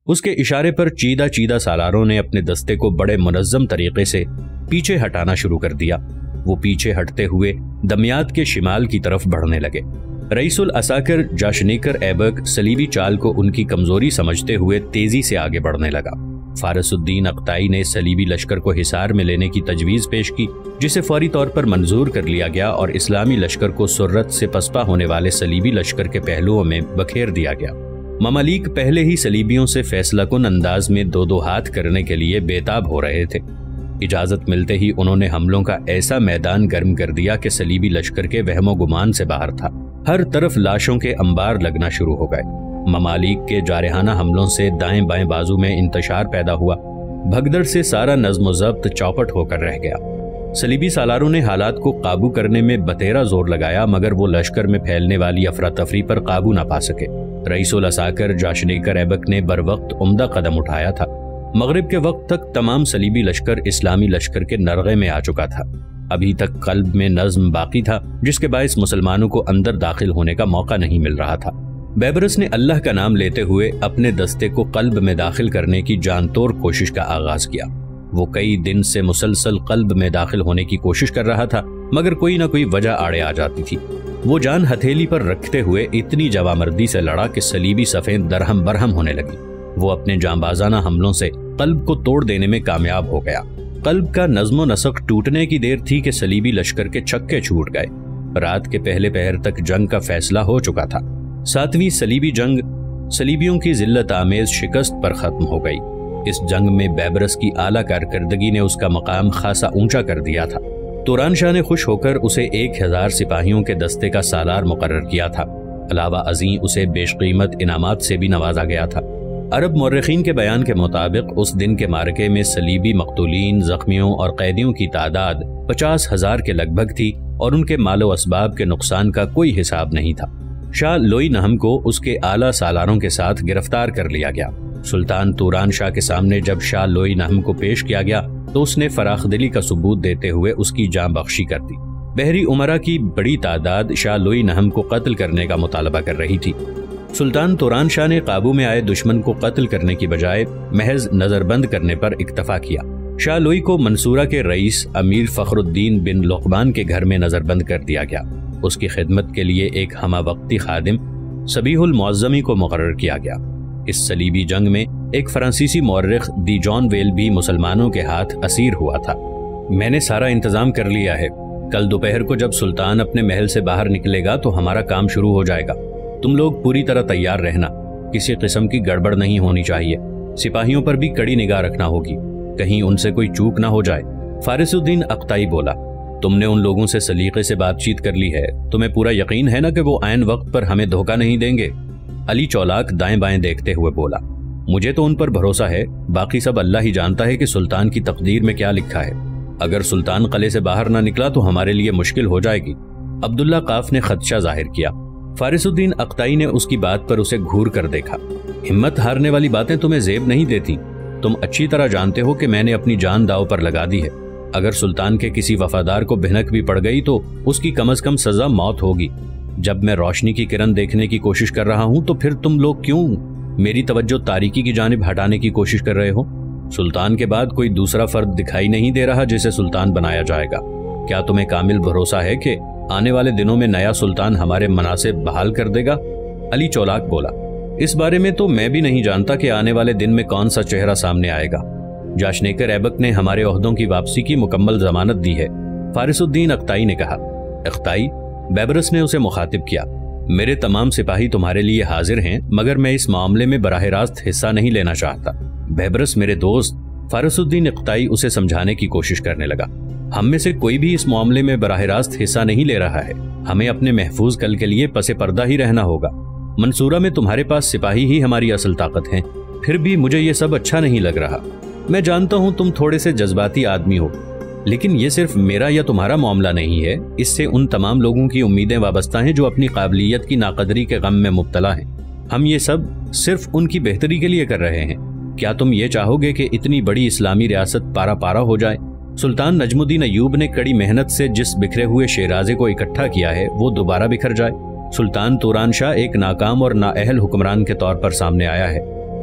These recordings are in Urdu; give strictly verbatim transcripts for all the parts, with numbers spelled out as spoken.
اس کے اشارے پر چیدہ چیدہ سالاروں نے اپنے دستے کو بڑے منظم طریقے سے پیچھے ہٹانا شروع کر دیا۔ وہ پیچھے ہٹتے ہوئے دمیات کے شمال کی طرف بڑھنے لگے۔ رئیس العساکر جاشنیکر ایبک صلیبی چال کو ان کی کمزوری سمجھتے ہوئے تیزی سے آگے بڑھنے لگا۔ فارس الدین اقطائی نے صلیبی لشکر کو حصار میں لینے کی تجویز پیش کی، جسے فوری طور پر منظور کر لیا گیا اور اسلامی لشکر کو سرعت سے پسپا ہونے والے صلیبی لشکر کے پہلوؤں میں بکھیر دیا گیا۔ ممالک پہلے ہی صلیبیوں سے فیصلہ کن انداز میں دو دو ہاتھ کرنے کے لیے بےتاب ہو رہے تھے۔ اجازت ملتے ہی انہوں نے حملوں کا ایسا میدان گرم کر دیا کہ صلیبی لشکر کے وہم و گمان سے باہر تھا۔ ہر طرف لاشوں کے انبار لگنا شروع ہو گئے۔ ممالک کے جارحانہ حملوں سے دائیں بائیں بازو میں انتشار پیدا ہوا۔ بھگدڑ سے سارا نظم و ضبط چوپٹ ہو کر رہ گیا۔ صلیبی سالاروں نے حالات کو قابو کرنے میں بتیرا زور لگایا، مگر وہ لشکر میں پھیلنے والی افراتفری پر قابو نہ پا سکے۔ رئیس العساکر جاشنیکر ایبک نے بروقت عمدہ قدم اٹھایا تھا۔ مغرب کے وقت تک تمام صلیبی لشکر اسلامی لشکر کے نرغے میں آ چکا تھا۔ ابھی تک قلب میں نظم باقی تھا، جس کے باعث مسلمانوں کو اندر داخل ہونے کا موقع نہیں مل رہا تھا۔ بیبرس نے اللہ کا نام لیتے ہوئے اپنے دستے کو قلب میں داخل کرنے کی جان توڑ کوشش کا آغاز کیا۔ وہ کئی دن سے مسلسل قلب میں داخل ہونے کی کوشش کر رہا تھا، مگر کوئی نہ کوئی وجہ آڑے آ جاتی تھی۔ وہ جان ہتھیلی پر رکھتے ہوئے اتنی جوامردی سے لڑا کہ صلیبی صفیں درہم برہم ہونے لگی۔ وہ اپنے جانبازانہ حملوں سے قلب کو توڑ دینے میں کامیاب ہو گیا۔ قلب کا نظم و نسق ٹوٹنے کی دیر تھی کہ صلیبی لشکر کے چھکے چھوٹ گئے۔ رات کے پہلے پہر تک جنگ کا فیصلہ ہو چکا تھا۔ ساتویں صلیبی جنگ صلیبیوں کی ذلت آمیز شکست پر ختم ہو گئی۔ اس جنگ میں بیبرس کی اعلیٰ کارکردگی نے اس کا مقام خاصا اونچا کر دیا تھا۔ توران شاہ نے خوش ہو کر اسے ایک ہزار سپاہیوں کے دستے کا سالار مقرر کیا تھا۔ علاوہ ازیں اسے بیش قیمت انعامات سے بھی نوازا گیا تھا۔ عرب مورخین کے بیان کے مطابق اس دن کے معرکے میں صلیبی مقتولین، زخمیوں اور قیدیوں کی تعداد پچاس ہزار کے لگ بھگ تھی اور ان کے مال و اسباب کے نقصان کا کوئی حساب نہیں تھا۔ شاہ لوئی نہم کو اس کے اعلیٰ سالاروں کے ساتھ گرفتار کر لیا گیا۔ سلطان توران شاہ کے سامنے جب شاہ لوئی نہم کو پیش کیا گیا تو اس نے فراخ دلی کا ثبوت دیتے ہوئے اس کی جاں بخشی کر دی۔ بحری امراء کی بڑی تعداد شاہ لوئی نہم کو قتل کرنے کا مطالبہ کر رہی تھی۔ سلطان توران شاہ نے قابو میں آئے دشمن کو قتل کرنے کی بجائے محض نظر بند کرنے پر اکتفا کیا۔ شاہ لوئی کو منصورہ کے رئیس امیر فخر الدین بن لقمان کے گھر میں نظر بند کر دیا گیا۔ اس کی خدمت کے لیے ایک ہمہ وقتی خادم صبیح المعظمی کو مقرر کیا گیا۔ اس صلیبی جنگ میں ایک فرانسیسی مورخ دی جان ویل بھی مسلمانوں کے ہاتھ اسیر ہوا تھا۔ میں نے سارا انتظام کر لیا ہے۔ کل دوپہر کو جب سلطان اپنے محل سے باہر نکلے گا تو ہمارا کام شروع ہو جائے گا۔ تم لوگ پوری طرح تیار رہنا، کسی قسم کی گڑبڑ نہیں ہونی چاہیے۔ سپاہیوں پر بھی کڑی نگاہ رکھنا ہوگی، کہیں ان سے کوئی چوک نہ ہو جائے۔ فارس الدین اقطائی بولا، تم نے ان لوگوں سے سلیقے سے بات چیت کر لی ہے، تمہیں پورا یقین ہے نا کہ وہ عین وقت پر ہمیں دھوکہ نہیں دیں گے؟ علی چولاک دائیں بائیں دیکھتے ہوئے بولا، مجھے تو ان پر بھروسہ ہے، باقی سب اللہ ہی جانتا ہے کہ سلطان کی تقدیر میں کیا لکھا ہے۔ اگر سلطان قلعے سے باہر نہ نکلا تو ہمارے لیے مشکل ہو جائے گی۔ عبداللہ قاف نے خدشہ ظاہر کیا۔ فارس الدین اقطائی نے اس کی بات پر اسے گھور کر دیکھا۔ ہمت ہارنے والی باتیں تمہیں زیب نہیں دیتی۔ تم اچھی طرح جانتے ہو کہ میں نے اپنی جان داؤ پر لگا دی ہے۔ اگر سلطان کے کسی وفادار کو بھنک بھی پڑ گئی تو اس کی کم از کم سزا موت ہوگی۔ جب میں روشنی کی کرن دیکھنے کی کوشش کر رہا ہوں تو پھر تم لوگ کیوں میری توجہ تاریکی کی جانب ہٹانے کی کوشش کر رہے ہو؟ سلطان کے بعد کوئی دوسرا فرد دکھائی نہیں دے رہا جسے سلطان بنایا جائے گا۔ کیا تمہیں کامل بھروسہ ہے کہ آنے والے دنوں میں نیا سلطان ہمارے مناصب بحال کر دے گا؟ علی چولاک بولا، اس بارے میں تو میں بھی نہیں جانتا کہ آنے والے دن میں کون سا چہرہ سامنے آئے گا۔ جاشنیکر ایبک نے ہمارے عہدوں کی واپسی کی مکمل ضمانت دی ہے، فارس الدین اقطائی نے کہا۔ اقطائی، بیبرس نے اسے مخاطب کیا، میرے تمام سپاہی تمہارے لیے حاضر ہیں، مگر میں اس معاملے میں براہ راست حصہ نہیں لینا چاہتا۔ بیبرس میرے دوست، فارس الدین اقطائی اسے سمجھانے کی کوشش کرنے لگا، ہم میں سے کوئی بھی اس معاملے میں براہ راست حصہ نہیں لے رہا ہے۔ ہمیں اپنے محفوظ کل کے لیے پس پردہ ہی رہنا ہوگا۔ منصورہ میں تمہارے پاس سپاہی ہی ہماری اصل طاقت ہیں، پھر بھی مجھے یہ سب اچھا نہیں لگ رہا۔ میں جانتا ہوں تم تھوڑے سے جذباتی آدمی ہو، لیکن یہ صرف میرا یا تمہارا معاملہ نہیں ہے، اس سے ان تمام لوگوں کی امیدیں وابستہ ہیں جو اپنی قابلیت کی ناقدری کے غم میں مبتلا ہیں۔ ہم یہ سب صرف ان کی بہتری کے لیے کر رہے ہیں۔ کیا تم یہ چاہو گے کہ اتنی بڑی اسلامی ریاست پارا پارا ہو جائے؟ سلطان نجم الدین ایوب نے کڑی محنت سے جس بکھرے ہوئے شیرازے کو اکٹھا کیا ہے وہ دوبارہ بکھر جائے؟ سلطان توران شاہ ایک ناکام اور نااہل حکمران کے طور پر سامنے آیا ہے۔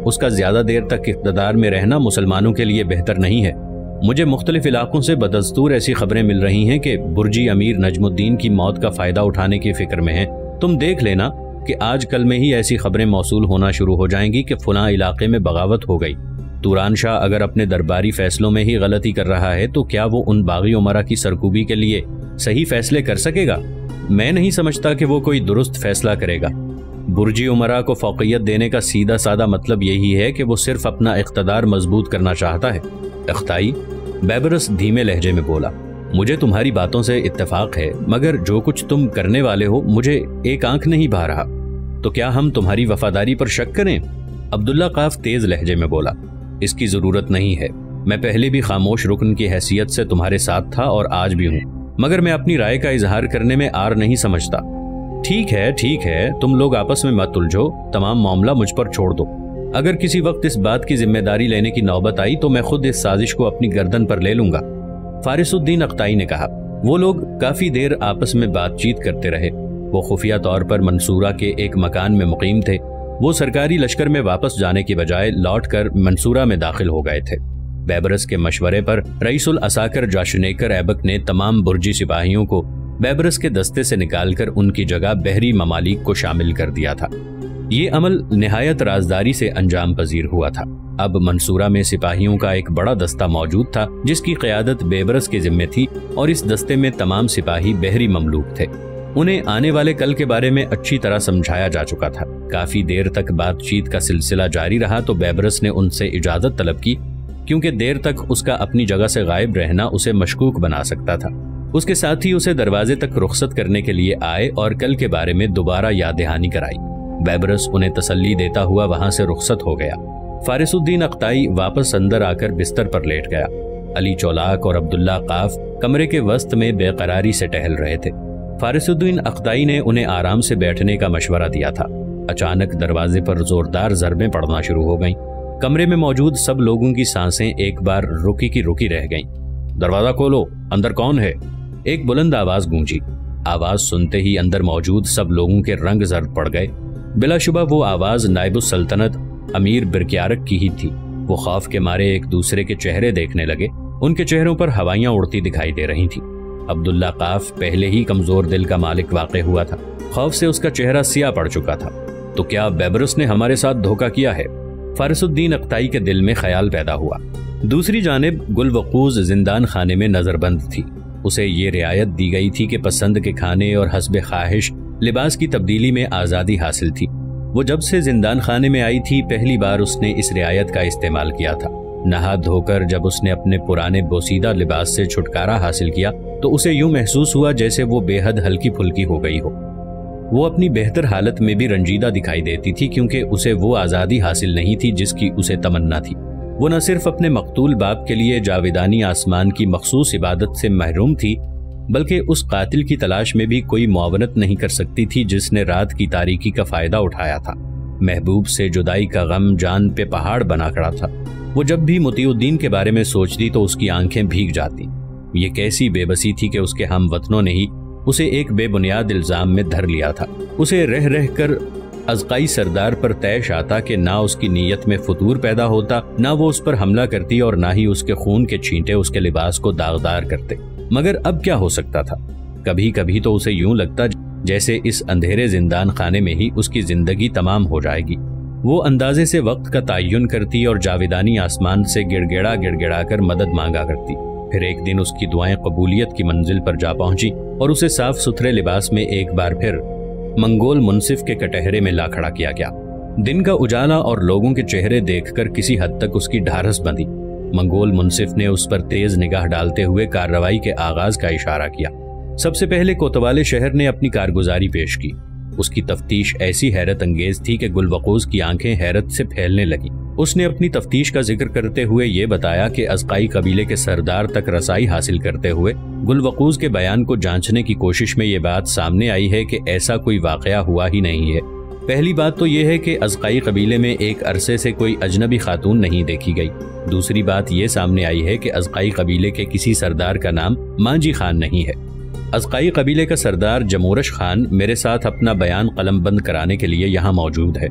اس کا زیادہ دیر تک اقتدار میں رہنا مسلمانوں کے لیے بہتر نہیں ہے۔ مجھے مختلف علاقوں سے بدستور ایسی خبریں مل رہی ہیں کہ برجی امیر نجم الدین کی موت کا فائدہ اٹھانے کی فکر میں ہیں۔ تم دیکھ لینا کہ آج کل میں ہی ایسی خبریں موصول ہونا شروع ہو جائیں گی کہ فلاں علاقے میں بغاوت ہو گئی۔ توران شاہ اگر اپنے درباری فیصلوں میں ہی غلطی کر رہا ہے تو کیا وہ ان باغی امرا کی سرکوبی کے لیے صحیح فیصلے کر سکے گا؟ میں نہیں سمجھتا کہ وہ کوئی درست فیصلہ کرے گا۔ برجی امرا کو فوقیت دینے کا سیدھا سادہ مطلب یہی ہے کہ وہ صرف اپنا اقتدار مضبوط کرنا چاہتا ہے۔ اختائی، بیبرس دھیمے لہجے میں بولا، مجھے تمہاری باتوں سے اتفاق ہے، مگر جو کچھ تم کرنے والے ہو مجھے ایک آنکھ نہیں بھا رہا۔ تو کیا ہم تمہاری وفاداری پر شک کریں؟ عبداللہ قاف تیز لہجے میں بولا، اس کی ضرورت نہیں ہے۔ میں پہلے بھی خاموش رکن کی حیثیت سے تمہارے ساتھ تھا اور آج بھی ہوں، مگر میں اپنی رائے کا اظہار کرنے میں آر نہیں سمجھتا۔ ٹھیک ہے ٹھیک ہے تم لوگ آپس میں مت الجھو، تمام معاملہ مجھ پر چھوڑ دو۔ اگر کسی وقت اس بات کی ذمہ داری لینے کی نوبت آئی تو میں خود اس سازش کو اپنی گردن پر لے لوں گا، فارس الدین اقطائی نے کہا۔ وہ لوگ کافی دیر آپس میں بات چیت کرتے رہے۔ وہ خفیہ طور پر منصورہ کے ایک مکان میں مقیم تھے۔ وہ سرکاری لشکر میں واپس جانے کی بجائے لوٹ کر منصورہ میں داخل ہو گئے تھے۔ بیبرس کے مشورے پر رئیس العساکر جاشنیکر ایبک نے تمام برجی سپاہیوں کو بیبرس کے دستے سے نکال کر ان کی جگہ بحری ممالک کو شامل کر دیا تھا۔ یہ عمل نہایت رازداری سے انجام پذیر ہوا تھا۔ اب منصورہ میں سپاہیوں کا ایک بڑا دستہ موجود تھا جس کی قیادت بیبرس کے ذمے تھی، اور اس دستے میں تمام سپاہی بحری مملوک تھے۔ انہیں آنے والے کل کے بارے میں اچھی طرح سمجھایا جا چکا تھا۔ کافی دیر تک بات چیت کا سلسلہ جاری رہا تو بیبرس نے ان سے اجازت طلب کی، کیونکہ دیر تک اس کا اپنی جگہ سے غائب رہنا اسے مشکوک بنا سکتا تھا۔ اس کے ساتھ ہی اسے دروازے تک رخصت کرنے کے لیے آئے اور کل کے بارے میں دوبارہ یاد دہانی کرائی۔ بیبرس انہیں تسلی دیتا ہوا وہاں سے رخصت ہو گیا۔ فارس الدین اقطائی واپس اندر آ کر بستر پر لیٹ گیا۔ علی چولاک اور عبداللہ قاف کمرے کے وسط میں بے قراری سے ٹہل رہے تھے۔ فارس الدین اقطائی نے انہیں آرام سے بیٹھنے کا مشورہ دیا تھا۔ اچانک دروازے پر زوردار ضربیں پڑنا شروع ہو گئیں۔ کمرے میں موجود سب لوگوں کی سانسیں ایک بار رکی کی رکی رہ گئیں۔ دروازہ کھولو، اندر کون ہے؟ ایک بلند آواز گونجی۔ آواز سنتے ہی اندر موجود سب لوگوں کے رنگ زرد پڑ گئے۔ بلا شبہ وہ آواز نائب السلطنت امیر برکیارک کی ہی تھی۔ وہ خوف کے مارے ایک دوسرے کے چہرے دیکھنے لگے۔ ان کے چہروں پر ہوائیاں اڑتی دکھائی دے رہی تھیں۔ عبداللہ قاف پہلے ہی کمزور دل کا مالک واقع ہوا تھا۔ خوف سے اس کا چہرہ سیاہ پڑ چکا تھا۔ تو کیا بیبرس نے ہمارے ساتھ دھوکہ کیا ہے؟ فارس الدین اقطائی کے دل میں خیال پیدا ہوا۔ دوسری جانب گل وقوز زندان خانے میں نظر بند تھی۔ اسے یہ رعایت دی گئی تھی کہ پسند کے کھانے اور حسب خواہش لباس کی تبدیلی میں آزادی حاصل تھی۔ وہ جب سے زندان خانے میں آئی تھی پہلی بار اس نے اس رعایت کا استعمال کیا تھا۔ نہا دھو کر جب اس نے اپنے پرانے بوسیدہ لباس سے چھٹکارا حاصل کیا تو اسے یوں محسوس ہوا جیسے وہ بے حد ہلکی پھلکی ہو گئی ہو۔ وہ اپنی بہتر حالت میں بھی رنجیدہ دکھائی دیتی تھی، کیونکہ اسے وہ آزادی حاصل نہیں تھی جس کی اسے تمنا تھی۔ وہ نہ صرف اپنے مقتول باپ کے لیے جاویدانی آسمان کی مخصوص عبادت سے محروم تھی، بلکہ اس قاتل کی تلاش میں بھی کوئی معاونت نہیں کر سکتی تھی جس نے رات کی تاریکی کا فائدہ اٹھایا تھا۔ محبوب سے جدائی کا غم جان پہ پہاڑ بنا کھڑا تھا۔ وہ جب بھی مطیع الدین کے بارے میں سوچتی تو اس کی آنکھیں بھیگ جاتی۔ یہ کیسی بے بسی تھی کہ اس کے ہم وطنوں نے ہی اسے ایک بے بنیاد الزام میں دھر لیا تھا۔ اسے رہ رہ کر ازقائی سردار پر طیش آتا کہ نہ اس کی نیت میں فطور پیدا ہوتا، نہ وہ اس پر حملہ کرتی اور نہ ہی اس کے خون کے چھینٹے اس کے لباس کو داغدار کرتے۔ مگر اب کیا ہو سکتا تھا؟ کبھی کبھی تو اسے یوں لگتا جیسے اس اندھیرے زندان خانے میں ہی اس کی زندگی تمام ہو جائے گی۔ وہ اندازے سے وقت کا تعین کرتی اور جاویدانی آسمان سے گڑ گڑا گڑ گڑا کر مدد مانگا کرتی۔ پھر ایک دن اس کی دعائیں قبولیت کی منزل پر جا پہنچی اور اسے صاف ستھرے لباس میں ایک بار پھر منگول منصف کے کٹہرے میں لا کھڑا کیا گیا۔ دن کا اجالا اور لوگوں کے چہرے دیکھ کر کسی حد تک اس کی ڈھارس بندھی۔ منگول منصف نے اس پر تیز نگاہ ڈالتے ہوئے کارروائی کے آغاز کا اشارہ کیا۔ سب سے پہلے کوتوال شہر نے اپنی کارگزاری پیش کی۔ اس کی تفتیش ایسی حیرت انگیز تھی کہ گل وقوز کی آنکھیں حیرت سے پھیلنے لگیں۔ اس نے اپنی تفتیش کا ذکر کرتے ہوئے یہ بتایا کہ ازقائی قبیلے کے سردار تک رسائی حاصل کرتے ہوئے گل وقوز کے بیان کو جانچنے کی کوشش میں یہ بات سامنے آئی ہے کہ ایسا کوئی واقعہ ہوا ہی نہیں ہے۔ پہلی بات تو یہ ہے کہ ازقائی قبیلے میں ایک عرصے سے کوئی اجنبی خاتون نہیں دیکھی گئی۔ دوسری بات یہ سامنے آئی ہے کہ ازقائی قبیلے کے کسی سردار کا نام مانجی خان نہیں ہے۔ ازقائی قبیلے کا سردار جمورش خان میرے ساتھ اپنا بیان قلم بند کرانے کے لیے یہاں موجود ہے۔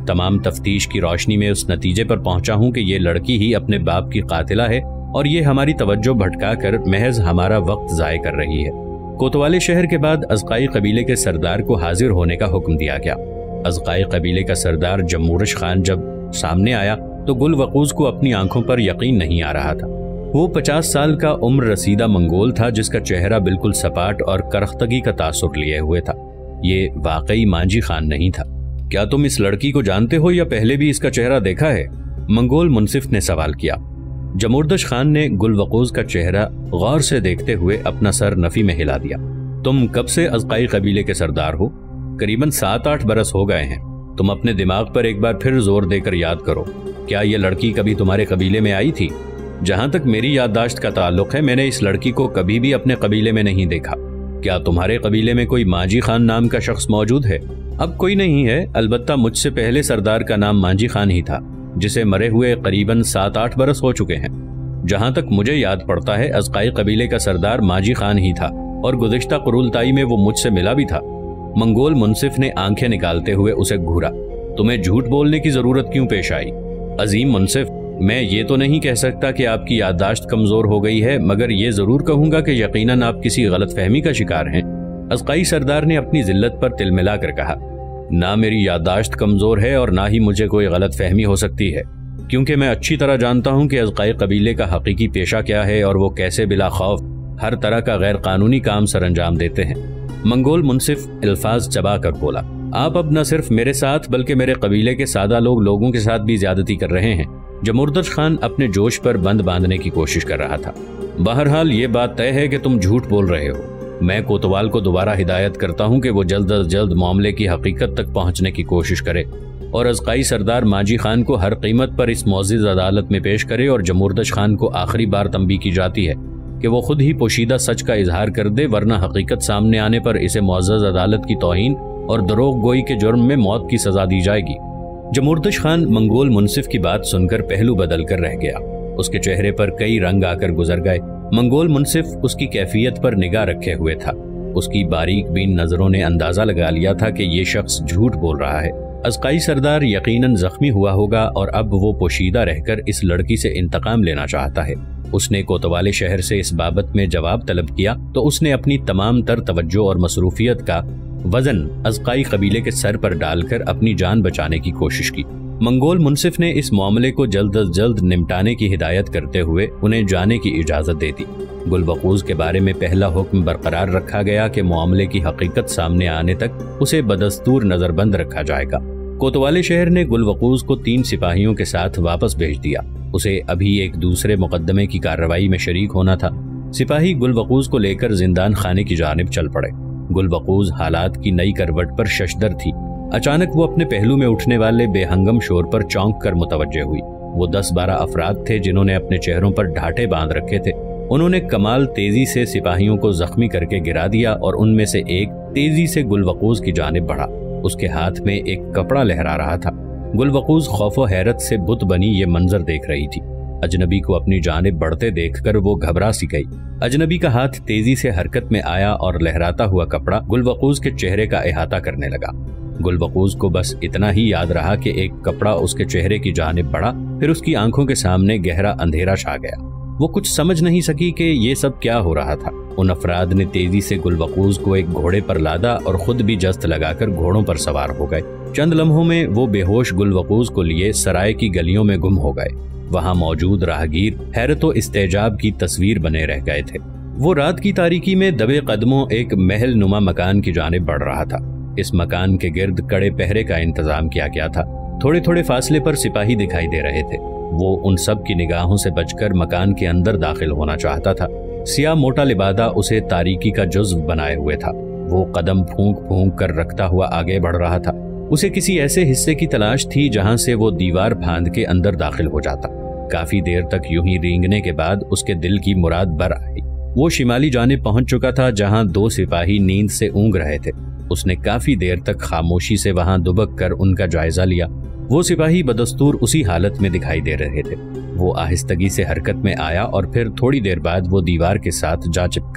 तमाम तफ्तीश की रोशनी में उस नतीजे पर पहुंचा हूं कि ये लड़की ही अपने बाप की कातिला है और ये हमारी तवज्जो भटका कर महज हमारा वक्त ज़ाय कर रही है। कोतवाली शहर के बाद अज़काई कबीले के सरदार को हाजिर होने का हुक्म दिया गया। अज़काई कबीले का सरदार जमूरश खान जब सामने आया तो गुलवकूज़ को अपनी आंखों पर यकीन नहीं आ रहा था। वो पचास साल का उम्र रसीदा मंगोल था जिसका चेहरा बिल्कुल सपाट और करख्तगी का तासुर लिए हुए था। ये वाकई मांझी खान नहीं था। क्या तुम इस लड़की को जानते हो या पहले भी इसका चेहरा देखा है? मंगोल मुंसिफ ने सवाल किया। जमूरदश खान ने गुलवकूज़ का चेहरा गौर से देखते हुए अपना सर नफी में हिला दिया। तुम कब से अज़काई कबीले के सरदार हो? करीबन सात आठ बरस हो गए हैं। तुम अपने दिमाग पर एक बार फिर जोर देकर याद करो। क्या ये लड़की कभी तुम्हारे कबीले में आई थी? जहां तक मेरी याददाश्त का ताल्लुक है, मैंने इस लड़की को कभी भी अपने कबीले में नहीं देखा। क्या तुम्हारे कबीले में कोई मांझी खान नाम का शख्स मौजूद है? अब कोई नहीं है, अलबत्ता मुझसे पहले सरदार का नाम मांझी खान ही था, जिसे मरे हुए करीबन सात आठ बरस हो चुके हैं। जहां तक मुझे याद पड़ता है, अज़काई कबीले का सरदार मांझी खान ही था और गुज़िश्ता कुरुलताई में वो मुझसे मिला भी था। मंगोल मुंसिफ ने आंखें निकालते हुए उसे घूरा। तुम्हें झूठ बोलने की जरूरत क्यों पेश आई? अजीम मुंसिफ, मैं ये तो नहीं कह सकता कि आपकी याददाश्त कमजोर हो गई है, मगर ये जरूर कहूंगा कि यकीनन आप किसी गलतफहमी का शिकार हैं। अज़काई सरदार ने अपनी जिल्लत पर तिल मिलाकर कहा, ना मेरी याददाश्त कमजोर है और ना ही मुझे कोई गलतफहमी हो सकती है, क्योंकि मैं अच्छी तरह जानता हूं कि अज़काई कबीले का हकीकी पेशा क्या है और वो कैसे बिला खौफ हर तरह का गैर कानूनी काम सर अंजाम देते हैं। मंगोल मुंसिफ अल्फाज चबा कर बोला, आप अब न सिर्फ मेरे साथ बल्कि मेरे कबीले के सादा लोग लोगों के साथ भी ज्यादती कर रहे हैं। जमूरदश खान अपने जोश पर बंद बांधने की कोशिश कर रहा था। बहरहाल ये बात तय है कि तुम झूठ बोल रहे हो। मैं कोतवाल को दोबारा हिदायत करता हूं कि वो जल्द अज जल्द मामले की हकीकत तक पहुंचने की कोशिश करे और अज़काई सरदार मांझी खान को हर कीमत पर इस मौजिज़ अदालत में पेश करे। और जमूरदश खान को आखिरी बार तंबीह की जाती है कि वो खुद ही पोशीदा सच का इजहार कर दे, वरना हकीकत सामने आने पर इसे मुअज़्ज़ज़ अदालत की तौहीन और दरोग गोई के जुर्म में मौत की सजा दी जाएगी। जमूरदश खान मंगोल मुंसिफ की बात सुनकर पहलू बदल कर रह गया। उसके चेहरे पर कई रंग आकर गुजर गए। मंगोल मुंसिफ उसकी कैफियत पर निगाह रखे हुए था। उसकी बारीक बीन नजरों ने अंदाजा लगा लिया था कि ये शख्स झूठ बोल रहा है। अज़काई सरदार यकीनन जख्मी हुआ होगा और अब वो पोशीदा रहकर इस लड़की से इंतकाम लेना चाहता है। उसने कोतवाली शहर से इस बाबत में जवाब तलब किया तो उसने अपनी तमाम तर तवज्जो और मसरूफियत का वजन अज़काई कबीले के सर पर डालकर अपनी जान बचाने की कोशिश की। मंगोल मुंसिफ ने इस मामले को जल्द अज जल्द निपटाने की हिदायत करते हुए उन्हें जाने की इजाजत दे दी। गुलवकूज़ के बारे में पहला हुक्म बरकरार रखा गया कि मामले की हकीकत सामने आने तक उसे बदस्तूर नजरबंद रखा जाएगा। कोतवाली शहर ने गुलवकूज़ को तीन सिपाहियों के साथ वापस भेज दिया। उसे अभी एक दूसरे मुकदमे की कार्रवाई में शरीक होना था। सिपाही गुलवकूज़ को लेकर जिंदान खाने की जानिब चल पड़े। गुलवकूज़ हालात की नई करवट पर शशदर थी। अचानक वो अपने पहलू में उठने वाले बेहंगम शोर पर चौंक कर मुतवज्जे हुई। वो दस बारह अफराद थे जिन्होंने अपने चेहरों पर ढाटे बांध रखे थे। उन्होंने कमाल तेजी से सिपाहियों को जख्मी करके गिरा दिया और उनमें से एक तेजी से गुलवकूज़ की जानिब बढ़ा। उसके हाथ में एक कपड़ा लहरा रहा था। गुलवकूज़ खौफो हैरत से बुत बनी ये मंजर देख रही थी। अजनबी को अपनी जानिब बढ़ते देखकर वो घबरा सी गई। अजनबी का हाथ तेजी से हरकत में आया और लहराता हुआ कपड़ा गुलवकूज़ के चेहरे का अहाता करने लगा। गुलवकूज़ को बस इतना ही याद रहा कि एक कपड़ा उसके चेहरे की जानिब बढ़ा, फिर उसकी आंखों के सामने गहरा अंधेरा छा गया। वो कुछ समझ नहीं सकी कि ये सब क्या हो रहा था। उन अफराद ने तेजी से गुलवकूज़ को एक घोड़े पर लादा और खुद भी जस्त लगाकर घोड़ों पर सवार हो गए। चंद लम्हों में वो बेहोश गुलवकूज़ को लिए सराय की गलियों में गुम हो गए। वहां मौजूद राहगीर हैरतो इस्तेजाब की तस्वीर बने रह गए थे। वो रात की तारीकी में दबे कदमों एक महल नुमा मकान की जानिब बढ़ रहा था। इस मकान के गिर्द कड़े पहरे का इंतजाम किया गया था। थोड़े थोड़े फासले पर सिपाही दिखाई दे रहे थे। वो उन सब की निगाहों से बचकर मकान के अंदर दाखिल होना चाहता था। सिया मोटा लिबादा उसे तारीकी का जुज़्व बनाए हुए था। वो कदम फूंक फूंक कर रखता हुआ आगे बढ़ रहा था। उसे किसी ऐसे हिस्से की तलाश थी जहां से वो दीवार फांद के अंदर दाखिल हो जाता। काफी देर तक यूं ही रेंगने के बाद उसके दिल की मुराद बर आई। वो शिमाली जानिब पहुंच चुका था जहां दो सिपाही नींद से ऊँग रहे थे। उसने काफी देर तक खामोशी से वहां दुबक कर उनका जायजा लिया। वो सिपाही बदस्तूर उसी हालत में दिखाई दे रहे थे। वो आहिस्तगी से हरकत में आया और फिर थोड़ी देर बाद वो दीवार के साथ जा चिपका।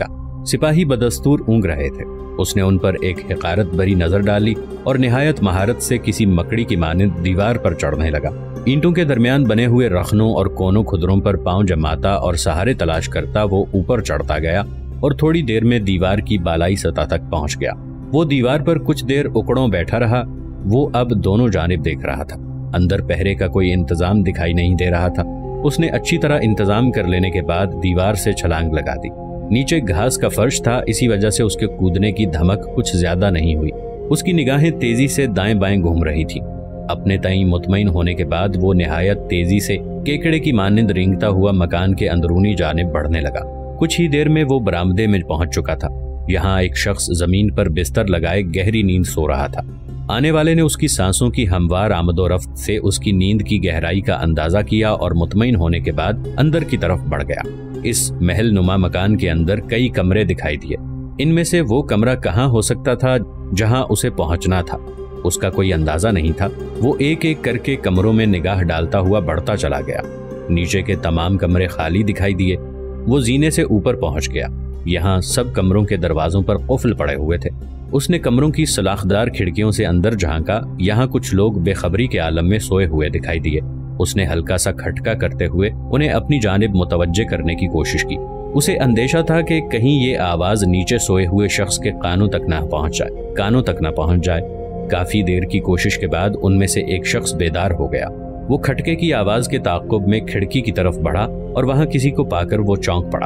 सिपाही बदस्तूर ऊँग रहे थे। उसने उन पर एक हकारत भरी नजर डाली और निहायत महारत से किसी मकड़ी की मानिंद दीवार पर चढ़ने लगा। ईंटों के दरमियान बने हुए रखनों और कोनों खुदरों पर पांव जमाता और सहारे तलाश करता वो ऊपर चढ़ता गया और थोड़ी देर में दीवार की बालाई सतह तक पहुंच गया। वो दीवार पर कुछ देर उकड़ों बैठा रहा। वो अब दोनों जानिब देख रहा था। अंदर पहरे का कोई इंतजाम दिखाई नहीं दे रहा था। उसने अच्छी तरह इंतजाम कर लेने के बाद दीवार से छलांग लगा दी। नीचे घास का फर्श था, इसी वजह से उसके कूदने की धमक कुछ ज्यादा नहीं हुई। उसकी निगाहें तेजी से दाएं बाएं घूम रही थी। अपने तईं मुतमईन होने के बाद वो निहायत तेजी से केकड़े की मानिंद रेंगता हुआ मकान के अंदरूनी जानिब बढ़ने लगा। कुछ ही देर में वो बरामदे में पहुंच चुका था। यहाँ एक शख्स जमीन पर बिस्तर लगाए गहरी नींद सो रहा था। आने वाले ने उसकी सांसों की हमवार आमदोरफ्त से उसकी नींद की गहराई का अंदाजा किया और मुतमईन होने के बाद अंदर की तरफ बढ़ गया। इस महल नुमा मकान के अंदर कई कमरे दिखाई दिए। इनमें से वो कमरा कहाँ हो सकता था जहां उसे पहुंचना था, उसका कोई अंदाजा नहीं था। वो एक एक करके कमरों में निगाह डालता हुआ बढ़ता चला गया। नीचे के तमाम कमरे खाली दिखाई दिए। वो जीने से ऊपर पहुंच गया। यहाँ सब कमरों के दरवाजों पर कुफल पड़े हुए थे। उसने कमरों की सलाखदार खिड़कियों से अंदर झांका। यहाँ कुछ लोग बेखबरी के आलम में सोए हुए दिखाई दिए। उसने हल्का सा खटका करते हुए उन्हें अपनी जानिब मुतवज्जे करने की कोशिश की। उसे अंदेशा था कि कहीं ये आवाज नीचे सोए हुए शख्स के कानों तक ना पहुंच जाए कानों तक ना पहुंच जाए। काफी देर की कोशिश के बाद उनमें से एक शख्स बेदार हो गया। वो खटके की आवाज के ताक़ुब में खिड़की की तरफ बढ़ा और वहां किसी को पाकर वो चौंक पड़ा।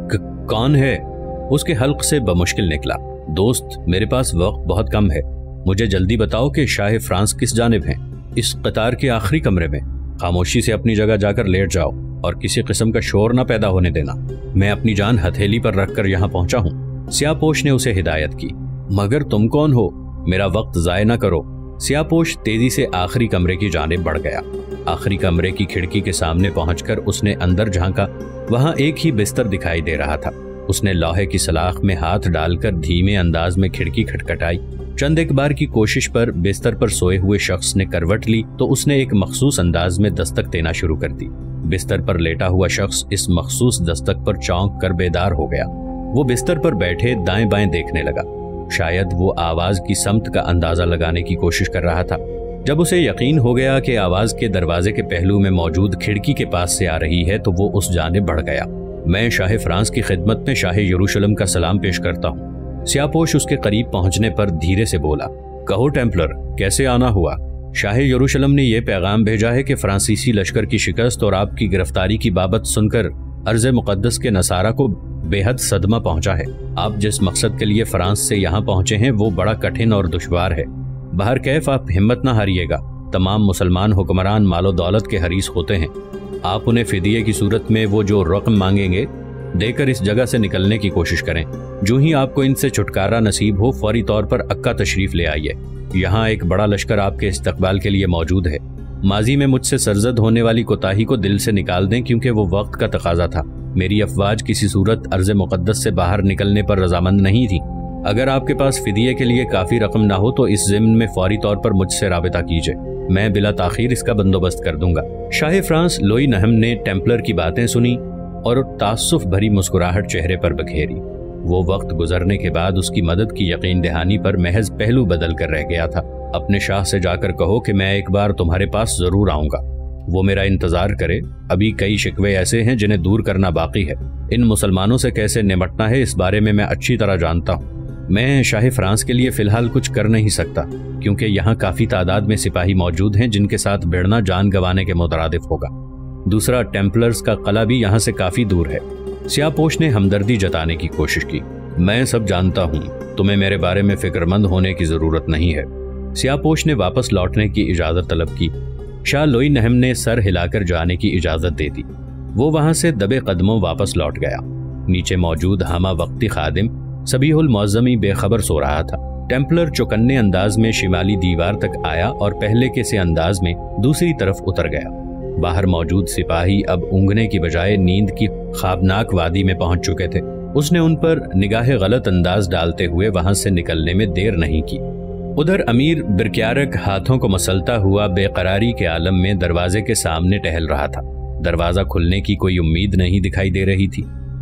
कौन है? उसके हल्क से बमुश्किल निकला। दोस्त, मेरे पास वक्त बहुत कम है, मुझे जल्दी बताओ कि शाह फ्रांस किस जानिब हैं? इस कतार के आखिरी कमरे में। खामोशी से अपनी जगह जाकर लेट जाओ और किसी किस्म का शोर न पैदा होने देना। मैं अपनी जान हथेली पर रखकर यहाँ पहुंचा हूँ। सियापोश ने उसे हिदायत की। मगर तुम कौन हो? मेरा वक्त जाय न करो। सियापोश तेजी से आखिरी कमरे की जानिब बढ़ गया। आखिरी कमरे की खिड़की के सामने पहुंचकर उसने अंदर झांका। वहां एक ही बिस्तर दिखाई दे रहा था। उसने लोहे की सलाख में हाथ डालकर धीमे अंदाज में खिड़की खटखटाई। चंद एक बार की कोशिश पर बिस्तर पर सोए हुए शख्स ने करवट ली तो उसने एक मखसूस अंदाज में दस्तक देना शुरू कर दी। बिस्तर पर लेटा हुआ शख्स इस मखसूस दस्तक पर चौंक कर बेदार हो गया। वो बिस्तर पर बैठे दाएं बाएं देखने लगा। शायद वो आवाज की समत का अंदाजा लगाने की कोशिश कर रहा था। जब उसे यकीन हो गया कि आवाज के दरवाजे के पहलू में मौजूद खिड़की के पास से आ रही है तो वो उस जानिब बढ़ गया। मैं शाह फ्रांस की खिदमत में शाह यरूशलेम का सलाम पेश करता हूँ। सियापोश उसके करीब पहुंचने पर धीरे से बोला। कहो टेम्पलर, कैसे आना हुआ? शाह यरूशलेम ने यह पैगाम भेजा है कि फ्रांसीसी लश्कर की शिकस्त और आपकी गिरफ्तारी की बाबत सुनकर अर्ज मुकद्दस के नसारा को बेहद सदमा पहुंचा है। आप जिस मकसद के लिए फ्रांस से यहाँ पहुंचे हैं वो बड़ा कठिन और दुश्वार है। बाहर कैफ आप हिम्मत न हारिएगा। तमाम मुसलमान हुक्मरान मालो दौलत के हरीस होते हैं। आप उन्हें फिदिये की सूरत में वो जो रकम मांगेंगे देकर इस जगह से निकलने की कोशिश करें। जो ही आपको इनसे छुटकारा नसीब हो फौरी तौर पर अक्का तशरीफ ले आइए। यहाँ एक बड़ा लश्कर आपके इस्तकबाल के लिए मौजूद है। माजी में मुझसे सरजद होने वाली कोताही को दिल से निकाल दें क्योंकि वो वक्त का तकाजा था। मेरी अफवाज किसी सूरत अर्ज मुकद्दस से बाहर निकलने पर रजामंद नहीं थी। अगर आपके पास फिदिये के लिए काफी रकम ना हो तो इस ज़िम्न में फौरी तौर पर मुझसे राबिता कीजिए। मैं बिला ताखीर इसका बंदोबस्त कर दूंगा। शाह फ्रांस लोई नहम ने टेम्पलर की बातें सुनी और तासुफ भरी मुस्कुराहट चेहरे पर बखेरी। वो वक्त गुजरने के बाद उसकी मदद की यकीन दहानी पर महज पहलू बदल कर रह गया था। अपने शाह से जाकर कहो कि मैं एक बार तुम्हारे पास जरूर आऊंगा। वो मेरा इंतजार करे। अभी कई शिकवे ऐसे हैं जिन्हें दूर करना बाकी है। इन मुसलमानों से कैसे निपटना है इस बारे में मैं अच्छी तरह जानता हूँ। मैं शाह फ्रांस के लिए फिलहाल कुछ कर नहीं सकता क्योंकि यहाँ काफी तादाद में सिपाही मौजूद हैं जिनके साथ भिड़ना जान गंवाने के मुतरादिफ होगा। दूसरा, टेम्पलर्स का कला भी यहाँ से काफी दूर है। सियापोश ने हमदर्दी जताने की कोशिश की। मैं सब जानता हूँ, तुम्हें मेरे बारे में फिक्रमंद होने की जरूरत नहीं है। सियापोश ने वापस लौटने की इजाजत तलब की। शाह लोई नहम ने सर हिलाकर जाने की इजाजत दे दी। वो वहां से दबे कदमों वापस लौट गया। नीचे मौजूद हमा वक्ती खादिम सबीहुल मौज़मी बेखबर सो रहा था। टेम्पलर चौकन्ने अंदाज में शिमाली दीवार तक आया और पहले के से अंदाज में दूसरी तरफ उतर गया। बाहर मौजूद सिपाही अब ऊँघने की बजाय नींद की ख्वाबनाक वादी में पहुंच चुके थे। उसने उन पर निगाह गलत अंदाज डालते हुए वहां से निकलने में देर नहीं की। उधर अमीर बिरक्यारक हाथों को मसलता हुआ बेकरारी के आलम में दरवाजे के सामने टहल रहा था। दरवाजा खुलने की कोई उम्मीद नहीं दिखाई दे रही थी।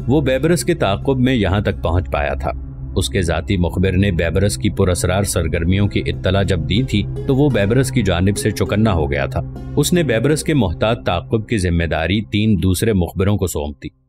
وہ بیبرس کے تعاقب میں یہاں تک پہنچ پایا تھا۔ اس کے ذاتی مخبر نے بیبرس کی پراسرار سرگرمیوں کی اطلاع جب دی تھی تو وہ بیبرس کی جانب سے چوکنا ہو گیا تھا۔ اس نے بیبرس کے محتاط تعاقب کی ذمہ داری تین دوسرے مخبروں کو سونپ دی۔